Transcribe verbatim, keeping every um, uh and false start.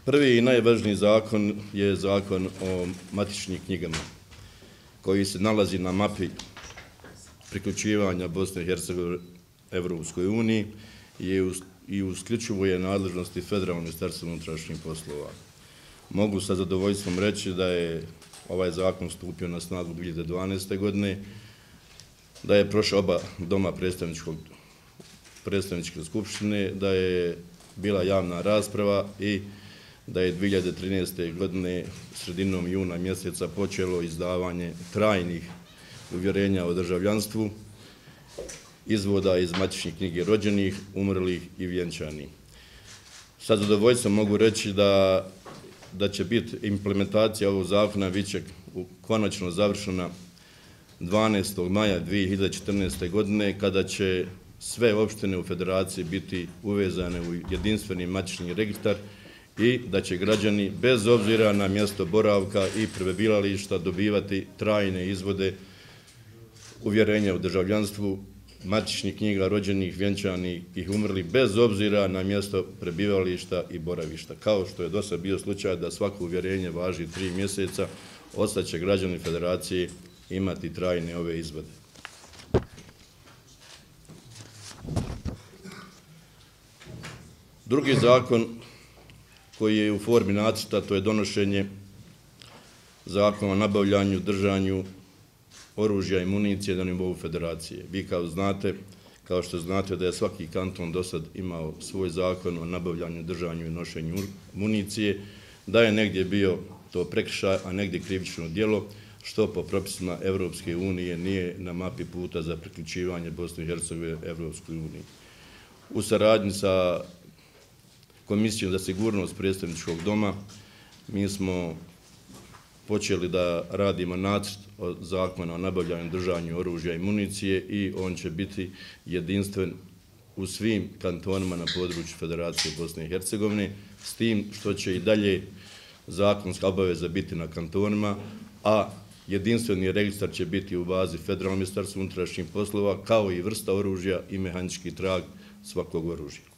Prvi i najvažniji zakon je zakon o matičnim knjigama, koji se nalazi na mapi priključivanja Bosne i Hercegovine Evropskoj uniji i u isključivoj je nadležnosti Federalnog ministarstva unutrašnjih poslova. Mogu sa zadovoljstvom reći da je ovaj zakon stupio na snagu dvije hiljade dvanaeste. godine, da je prošao oba doma predstavničke skupštine, da je bila javna rasprava i da je dvije hiljade trinaeste. godine sredinom juna mjeseca počelo izdavanje trajnih uvjerenja o državljanstvu, izvoda iz matičnih knjige rođenih, umrlih i vjenčanih. Sa zadovoljstvom mogu reći da, da će biti implementacija ovog zakona biće konačno završena dvanaestog maja dvije hiljade četrnaeste. godine, kada će sve opštine u federaciji biti uvezane u jedinstveni matični registar i da će građani bez obzira na mjesto boravka i prebivališta dobivati trajne izvode uvjerenja o državljanstvu, matičnih knjiga rođenih, vjenčanih i umrlih bez obzira na mjesto prebivališta i boravišta. Kao što je do sada bio slučaj da svako uvjerenje važi tri mjeseca, ostaće građani federacije imati trajne ove izvode. Drugi zakon koji je u formi nacrta, to je donošenje zakona o nabavljanju, držanju oružja i municije na nivou federacije. Vi kao znate, kao što znate da je svaki kanton do sad imao svoj zakon o nabavljanju, držanju i nošenju municije, da je negdje bio to prekršaj, a negdje krivično djelo, što po propisima Evropske unije nije na mapi puta za priključivanje Bosne i Hercegovine Evropskoj uniji. U saradnji sa Komisijom za sigurnost predstavničkog doma mi smo počeli da radimo nacrt zakona o nabavljanju, držanju oružja i municije i on će biti jedinstven u svim kantonima na području Federacije Bosne i Hercegovine, s tim što će i dalje zakonska obaveza biti na kantonima, a jedinstveni registar će biti u bazi Federalnog ministarstva unutrašnjih poslova, kao i vrsta oružja i mehanički trag svakog oružja.